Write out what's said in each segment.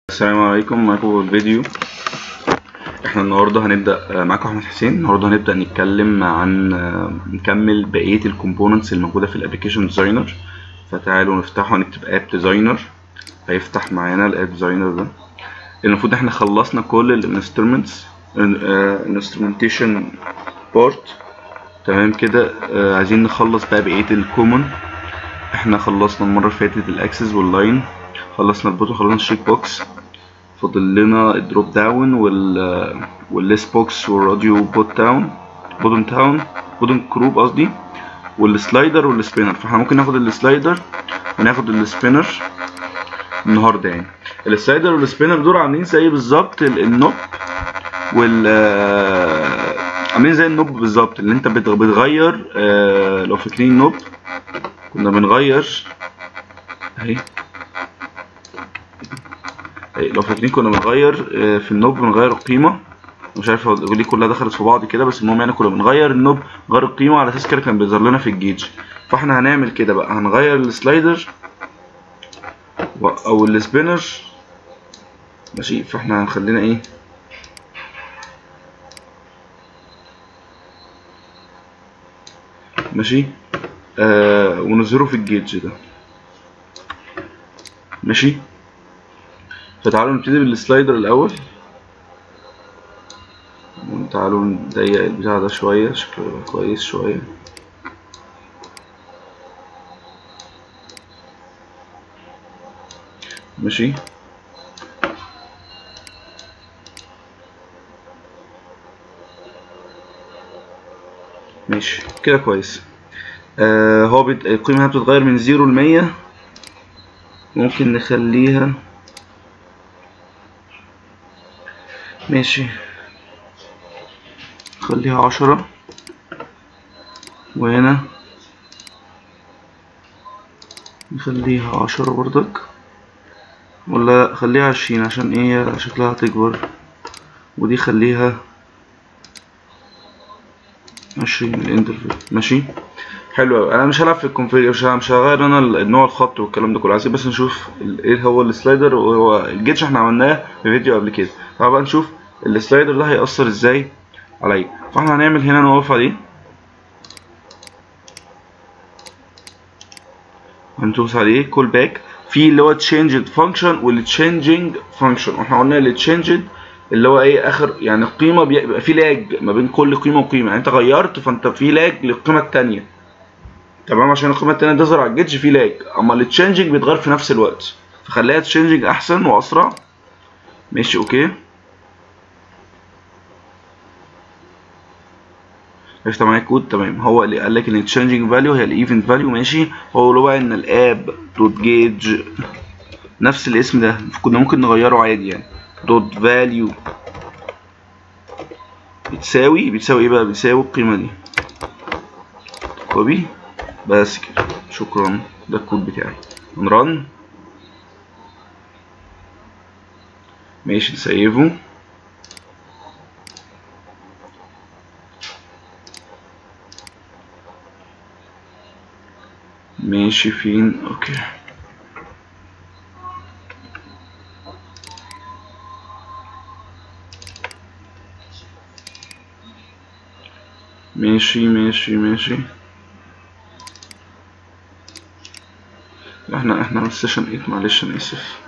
السلام عليكم، معاكم الفيديو. احنا النهارده هنبدا معاكم احمد حسين. النهارده هنبدا نتكلم عن نكمل بقيه الكومبوننتس الموجوده في الابلكيشن ديزاينر. فتعالوا نفتحه ونكتب اب ديزاينر، هيفتح معانا الاب ديزاينر ده. المفروض احنا خلصنا كل الانسترومنتس انسترومنتيشن بارت، تمام كده. عايزين نخلص بقى بقيه الكومن. احنا خلصنا المره اللي فاتت الاكسس واللاين، خلصنا البوتون، خلصنا الشيك بوكس، فاضل لنا الدروب داون والليست بوكس والراديو بوتون كروب قصدي، والسلايدر والسبينر. فاحنا ممكن ناخد السلايدر وناخد السبينر النهارده. يعني السلايدر والسبينر دول عاملين زي بالظبط النوب عاملين زي النوب بالظبط، اللي انت بتغير. لو فاكرين النوب كنا بنغير اهي، لو فاكرين كنا بنغير في النوب، بنغير القيمه. مش عارف دي كلها دخلت في بعض كده، بس المهم يعني كنا بنغير النوب، نغير القيمه على اساس كده كان بيظهر لنا في الجيج. فاحنا هنعمل كده بقى، هنغير السلايدر او السبينر، ماشي. فاحنا هنخلينا ايه، ماشي، ونظهره في الجيج ده، ماشي. فتعالوا نبتدي بالسلايدر الاول، تعالوا نضيق البتاع ده شويه، شكله يبقى كويس شويه، ماشي. ماشي كده كويس. هو القيمة بتتغير من 0 ل100. ممكن نخليها، ماشي، نخليها 10، وهنا نخليها 10 برضك، ولا خليها 20 عشان ايه شكلها هتكبر، ودي خليها 20 الانترفيل، ماشي. حلو اوي. انا مش هلعب في الكونفيجر، مش هغير انا النوع الخط والكلام ده كله، عايزين بس نشوف ايه هو السلايدر. وهو الجيتش احنا عملناه في فيديو قبل كده، تعالى بقى نشوف السلايدر ده هيأثر ازاي عليا. فاحنا هنعمل هنا نقف عليه، هندوس عليه كول باك في اللي هو تشينجد فانكشن والتشينجينج فانكشن. واحنا قلنا التشينجد اللي هو ايه، اخر يعني القيمه بيبقى في لاج ما بين كل قيمه وقيمه، يعني انت غيرت فانت في لاج للقيمه الثانيه، تمام، عشان القيمه الثانيه تظهر على الجيتش في لاج. اما التشينجينج بيتغير في نفس الوقت، فخليها تشينجينج احسن واسرع، ماشي اوكي. عرفت معايا الكود، تمام. هو اللي قال لك ان التشينجينج فاليو هي الايفنت فاليو، ماشي. هو اللي بقى ان الاب دوت جيج نفس الاسم ده كنا ممكن نغيره عادي، يعني دوت فاليو بتساوي ايه بقى، بتساوي القيمة دي، كوبي، بس كده، شكرا. ده الكود بتاعي، نرن، ماشي، نسيفه، ماشي. فين، اوكي، ماشي. احنا على السيشن 8، معلش انا اسف.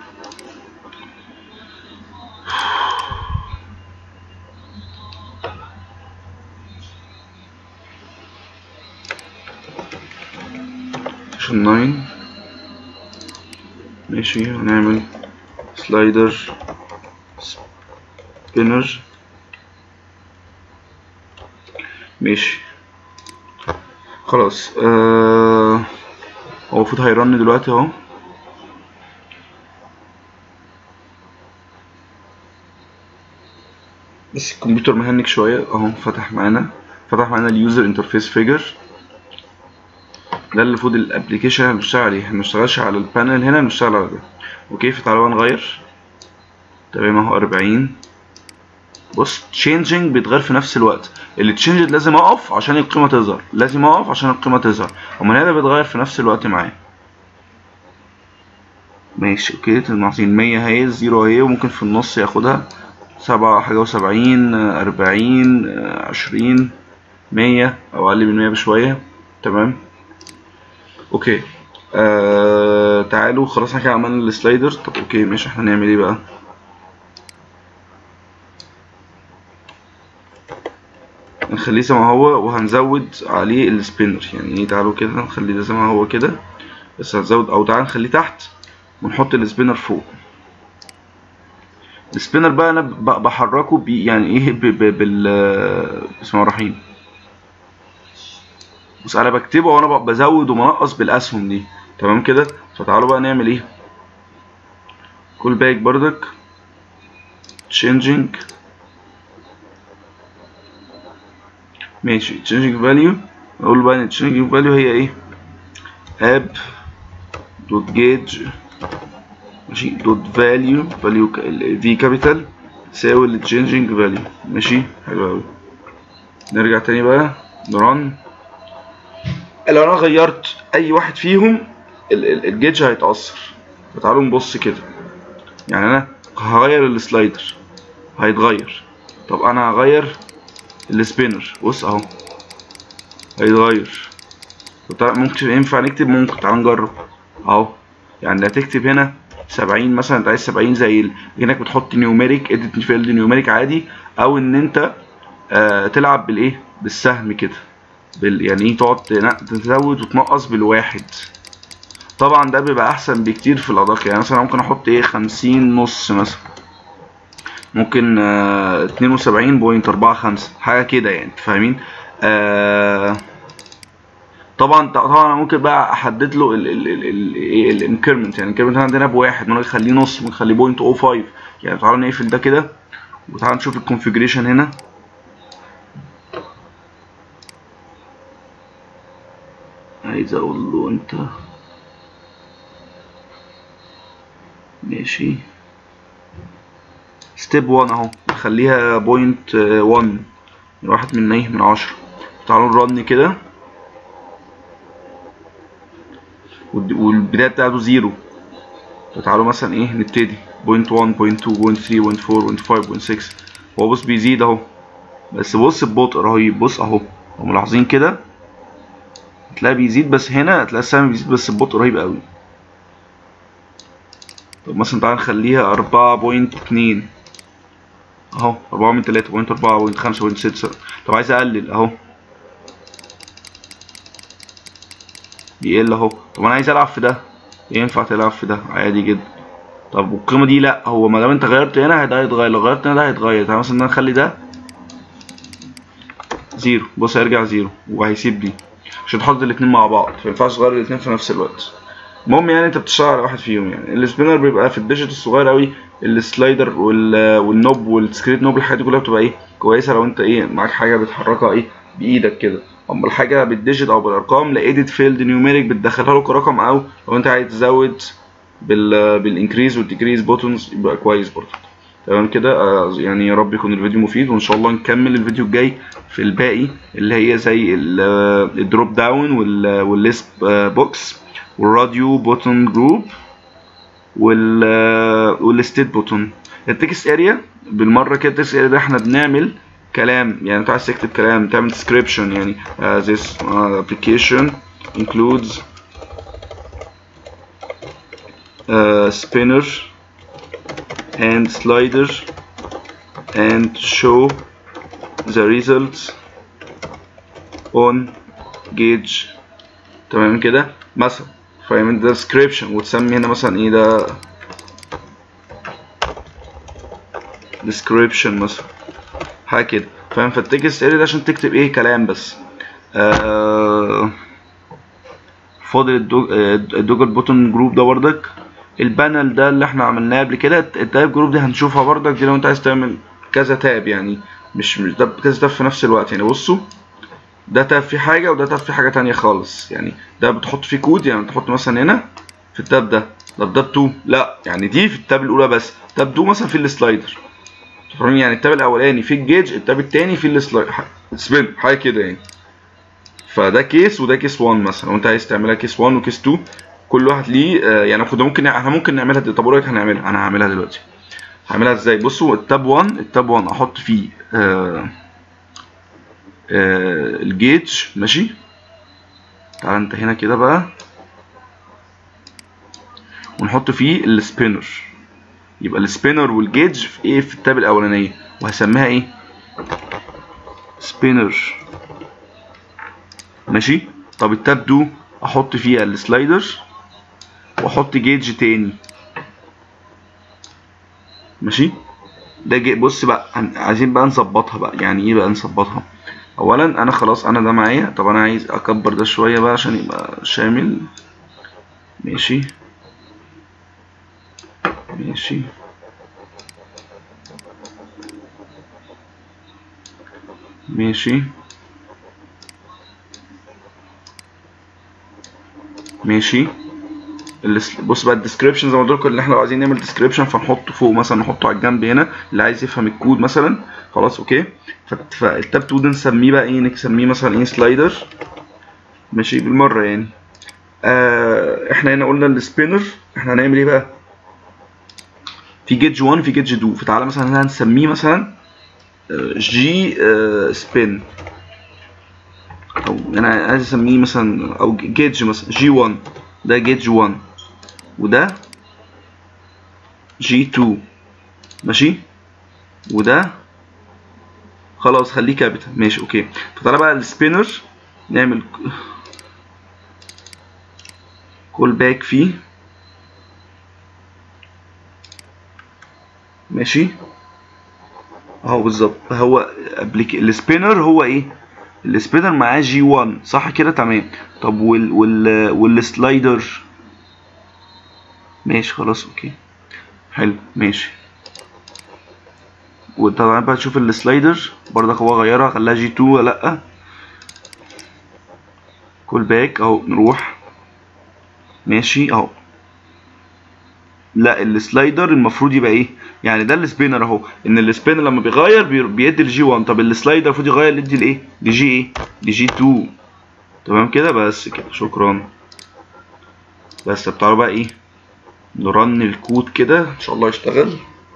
سيشن 9، ماشي. هنعمل سلايدر سبينر، ماشي، خلاص. هو المفروض هيرن دلوقتي اهو، بس الكمبيوتر مهنك شويه اهو. فتح معانا اليوزر انترفيس فيجر، ده اللي المفروض الابلكيشن اللي بنشتغل عليه. احنا مبنشتغلش على البانل هنا، بنشتغل على ده، اوكي. فتعالوا نغير، تمام اهو 40. بص، تشينجينج بيتغير في نفس الوقت. اللي تشينجد لازم اقف عشان القيمه تظهر، اما هنا بيتغير في نفس الوقت معايا، ماشي اوكي. المعطين 100 اهي، الزيرو اهي، وممكن في النص ياخدها 7 حاجة و70، 40، 20، 100 او اقل من 100 بشوية. تمام اوكي. تعالوا خلاص احنا كده عملنا السلايدر. طب اوكي ماشي، احنا هنعمل ايه بقى؟ نخليه زي ما هو وهنزود عليه السبينر. يعني ايه؟ تعالوا كده نخليه ده زي ما هو كده، بس هنزود، او تعالى نخليه تحت ونحط السبينر فوق. السبينر بقى انا بحركه يعني ايه بال بسم الله الرحيم. بص انا بكتبه وانا بزود ومنقص بالاسهم دي. تمام كده. فتعالوا بقى نعمل ايه؟ كول باك بردك changing. ماشي changing value. اقول بقى ان changing value هي ايه؟ app دوت جيج ماشي دوت فاليو في كابيتال تساوي ال changing value. ماشي حلو اوي. نرجع تاني بقى نرن. لو انا غيرت اي واحد فيهم الجيج هيتأثر. فتعالوا نبص كده. يعني انا هغير السلايدر هيتغير. طب انا هغير السبينر، بص اهو هيتغير. ممكن ينفع نكتب، ممكن تعال نجرب اهو. يعني هتكتب هنا 70 مثلا، انت عايز 70 زي انك بتحط نيوميريك اديت فيلد نيوميريك عادي، او ان انت تلعب بالايه، بالسهم كده، يعني ايه، تقعد تزود وتنقص بالواحد. طبعا ده بيبقى احسن بكتير في الادق. يعني مثلا ممكن احط ايه 50 نص مثلا، ممكن 72.45 حاجه كده، يعني انت فاهمين. طبعا انا ممكن بقى احدد له الانكرمنت. يعني الانكرمنت عندنا بواحد، ممكن نخليه نص، ممكن نخليه 0.05. يعني تعالوا نقفل ده كده وتعالوا نشوف الكونفيجريشن هنا. عايز اقول له انت ماشي ستيب 1 اهو، نخليها 0.1، واحد من ايه من 10. تعالوا نرن كده والبداية بتاعته 0. فتعالوا مثلا ايه نبتدي 0.1 0.2 0.3 0.4 0.5 0.6. هو بص بيزيد اهو، بس بص ببطء رهيب. بص اهو، ملاحظين كده هتلاقي بيزيد، بس هنا هتلاقي السهم بيزيد بس ببطء رهيب قوي. طب مثلا تعالى نخليها 4.2 اهو، 4 من 3 0.4 0.5 0.6. طب عايز اقلل اهو بيقل اهو. طب انا عايز العب في ده، ينفع تلعب في ده عادي جدا. طب والقيمه دي لا، هو ما دام انت غيرت هنا ده هيتغير، لو غيرت هنا ده هيتغير. تعالى مثلا نخلي ده 0، بص هيرجع 0 وهيسيب دي عشان تحط الاتنين مع بعض، فمينفعش تغير الاتنين في نفس الوقت. المهم يعني انت بتشتغل على واحد فيهم. يعني السبينر بيبقى في الديجيت الصغير قوي، السلايدر والنوب والسكريت نوب، الحاجات دي كلها بتبقى ايه كويسه لو انت ايه معاك حاجه بتحركها ايه بايدك كده. اما الحاجه بالديجيت او بالارقام، لا ايديت فيلد نيوميريك بتدخلها له كرقم، او لو انت عايز تزود بالانكريز والديكريز بوتونز يبقى كويس برضه. تمام كده. يعني يا رب يكون الفيديو مفيد، وان شاء الله نكمل الفيديو الجاي في الباقي اللي هي زي الدروب داون والليست بوكس والراديو بوتون جروب والستيت بوتون. التكست اريا بالمره كده، التكست اريا ده احنا بنعمل كلام. يعني انت عايز تكتب كلام تعمل description، يعني this application includes spinner and slider and show the results on gauge. تمام كده مثلا، فاهم انت ده description، وتسمي هنا مثلا ايه ده description مثلا حاجه كده، فاهم. فالتكست اريا ده عشان تكتب ايه كلام بس. فاضل الدوجل بوتون جروب ده بردك، البانل ده اللي احنا عملناه قبل كده. التاب جروب دي هنشوفها بردك، دي لو انت عايز تعمل كذا تاب، يعني مش ده كذا تاب في نفس الوقت. يعني بصوا ده تاب فيه حاجه وده تاب فيه حاجه تانية خالص. يعني ده بتحط فيه كود، يعني تحط مثلا هنا في التاب ده تاب 2، لا يعني دي في التاب الاولى بس، تاب 2 مثلا في السلايدر، يعني التاب الاولاني في الجيج، التاب التاني في السلايدر سبين حاجه كده يعني. فده كيس وده كيس 1 مثلا، لو انت عايز تعملها كيس 1 وكيس 2 كل واحد ليه يعني احنا ممكن نعملها دي. طب اقول لك انا هعملها دلوقتي. هعملها ازاي؟ بصوا التاب 1 احط فيه الجيج. ماشي، تعال انت هنا كده بقى، ونحط فيه السبينر. يبقى السبينر والجيج في ايه؟ في التاب الاولانيه، وهسميها ايه؟ سبينر. ماشي. طب التاب 2 احط فيها السلايدر واحط جيج تاني. ماشي. ده بص بقى، عايزين بقى نظبطها بقى. يعني ايه بقى نظبطها؟ اولا انا خلاص انا ده معايا. طب انا عايز اكبر ده شويه بقى عشان يبقى شامل. ماشي ماشي ماشي ماشي. بص بقى الديسكريبشن زي ما قلت لكم، اللي احنا لو عايزين نعمل ديسكريبشن فنحطه فوق مثلا، نحطه على الجنب هنا اللي عايز يفهم الكود مثلا. خلاص اوكي. فالتاب 2 ده نسميه بقى ايه؟ نسميه مثلا ايه؟ سلايدر. ماشي بالمره يعني. احنا هنا قلنا السبينر، احنا هنعمل ايه بقى؟ في جيج 1 في جيج 2. فتعالى مثلا هنا هنسميه مثلا جي سبين، او انا عايز اسميه مثلا او جيج مثلا جي 1. ده جيج 1 وده جي 2. ماشي. وده خلاص خليه كابيتال. ماشي اوكي. فتعالى بقى السبينر نعمل كول باك فيه. ماشي اهو بالظبط. هو السبينر هو ايه؟ السبينر معاه جي 1 صح كده؟ تمام. طب والسلايدر؟ ماشي خلاص اوكي حلو ماشي. وطبعا بقى تشوف السلايدر برضك هو غيرها، خلاها جي 2 ولا لا. كول باك اهو، نروح ماشي اهو. لا السلايدر المفروض يبقى ايه؟ يعني ده السبينر اهو، ان السبينر لما بيغير بيدي الجي 1. طب السلايدر المفروض يغير يدي الايه؟ دي جي ايه؟ دي جي 2. تمام كده بس كده شكرا. بس بتعرفوا بقى ايه؟ نرن الكود كده ان شاء الله يشتغل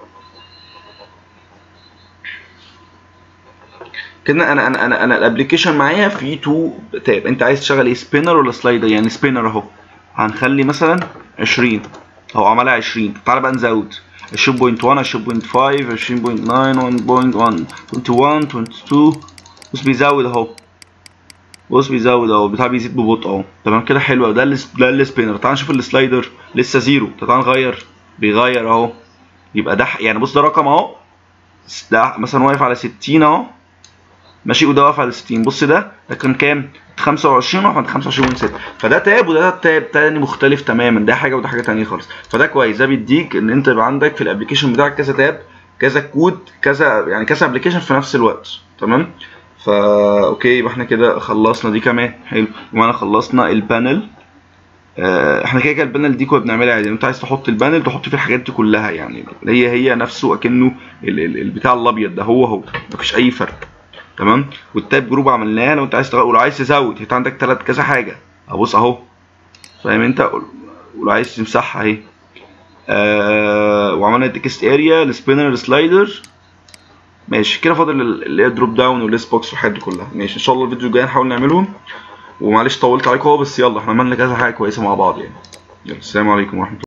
كده. انا الابلكيشن معايا فيه 2 تاب. انت عايز تشغل ايه؟ سبينر ولا سلايدر؟ يعني سبينر اهو، هنخلي مثلا 20 اهو، عملها 20. تعالى بقى نزود 20.1 20.5 20.9 1.1 21 22. بص بيزود اهو، بص بيزود اهو، البتاع بيزيد ببطء اهو. تمام كده حلو. ده السبينر. تعال نشوف السلايدر لسه زيرو. تعال نغير، بيغير اهو. يبقى ده يعني بص ده رقم اهو، ده مثلا واقف على 60 اهو. ماشي. وده واقف على 60. بص ده كان كام؟ 25 واقف عند 25.6. فده تاب وده تاب تاني مختلف تماما. ده حاجه وده حاجه تانيه خالص. فده كويس. ده بيديك ان انت يبقى عندك في الابلكيشن بتاعك كذا تاب، كذا كود، كذا يعني كذا ابلكيشن في نفس الوقت. تمام. فا اوكي يبقى احنا كده خلصنا دي كمان. حلو. يبقى خلصنا البانل. احنا كده البانل دي كنا بنعملها عادي. انت عايز تحط البانل تحط فيه الحاجات دي كلها، يعني هي نفسه اكنه البتاع الابيض ده هو مفيش اي فرق. تمام. والتايب جروب عملناها. لو انت عايز ولو عايز تزود انت عندك كذا حاجه. ابص اهو، فاهم انت؟ ولو عايز تمسحها اهي. وعملنا التكست اريا السبينر السلايدر. ماشي كده. فاضل اللي هي دروب داون والليست بوكس والحاجات دي كلها. ماشي ان شاء الله الفيديو الجاي نحاول نعملهم. ومعلش طولت عليكم اهو، بس يلا احنا عملنا كذا حاجه كويسه مع بعض يعني. يلا السلام عليكم ورحمه الله.